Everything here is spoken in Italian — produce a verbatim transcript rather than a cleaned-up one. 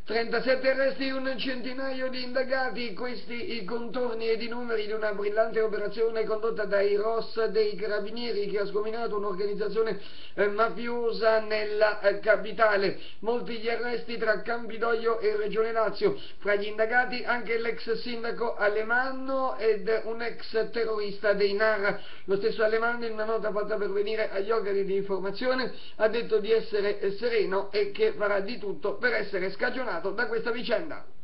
trentasette arresti, un centinaio di indagati, questi i contorni ed i numeri di una brillante operazione condotta dai R O S dei Carabinieri che ha sgominato un'organizzazione eh, mafiosa nella eh, capitale. Molti gli arresti tra Campidoglio e Regione Lazio, fra gli indagati anche l'ex sindaco Alemanno ed un ex terrorista dei N A R. Lo stesso Alemanno in una nota fatta pervenire agli organi di informazione ha detto di essere sereno e che farà di tutto per essere scagionato da questa vicenda.